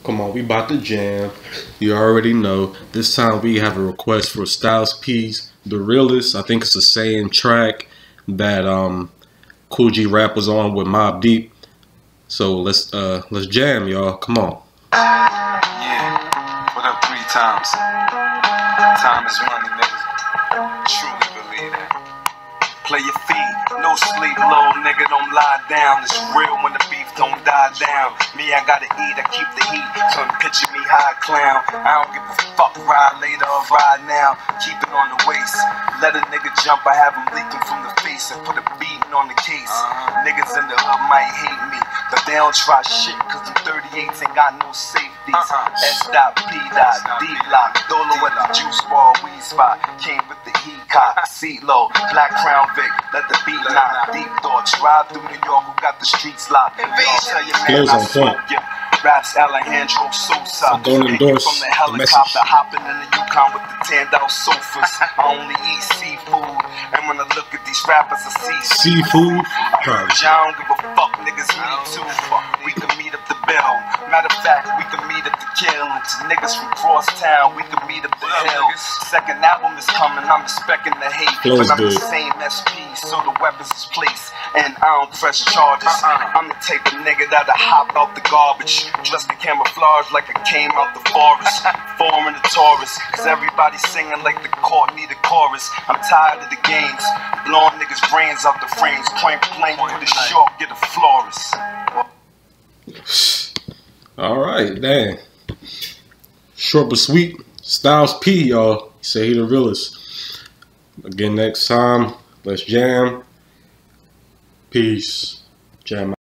Come on, we about to jam. You already know. This time we have a request for Styles P's The Realist. I think it's the same track that Cool G Rap was on with Mobb Deep. So let's jam, y'all. Come on. Yeah. What up 3 times? Time is money, niggas. Truly believe that. Play your feet, no sleep, low nigga, don't lie down. It's real when the beef don't die down. Me, I gotta eat, I keep the heat. Come picture me high clown. I don't give a fuck, ride later or ride now. Keep it on the waist. Let a nigga jump, I have him leaking from the face. And put a beating on the case. Niggas in the hood might hate me, but they don't try shit, cause the 38s ain't got no safeties. S.P. D-Lock, Dolo at the juice bar, weed spot. Came with the heat cop, seat low, black crown Vic, let the beat knock. Deep thoughts, ride through New York, who got the streets locked. Y'all tell your man I smoke ya. Raps Alejandro Sosa. Don't endorse from the helicopter, hopping in the Yukon with the tanned out sofas. I only eat seafood, and when I look at these rappers, I see seafood. I don't give a fuck, niggas, me too. We can meet up the bill. Matter of fact, we can meet up the kill. To niggas from cross town, we can meet up the hill. Second album is coming, I'm expecting the hate. But I'm the same SP, so the weapons is placed. And I don't press charges. I'm the type of nigga that'll hop out the garbage, dressed in camouflage like I came out the forest. Foreign the Taurus, cause everybody singing like the court need a chorus. I'm tired of the games, blowing niggas' brains out the frames. Point blank, put a short, get a florist. Alright, dang. Short but sweet. Styles P, y'all. He said he the realest. Again next time, let's jam. Peace. Jam.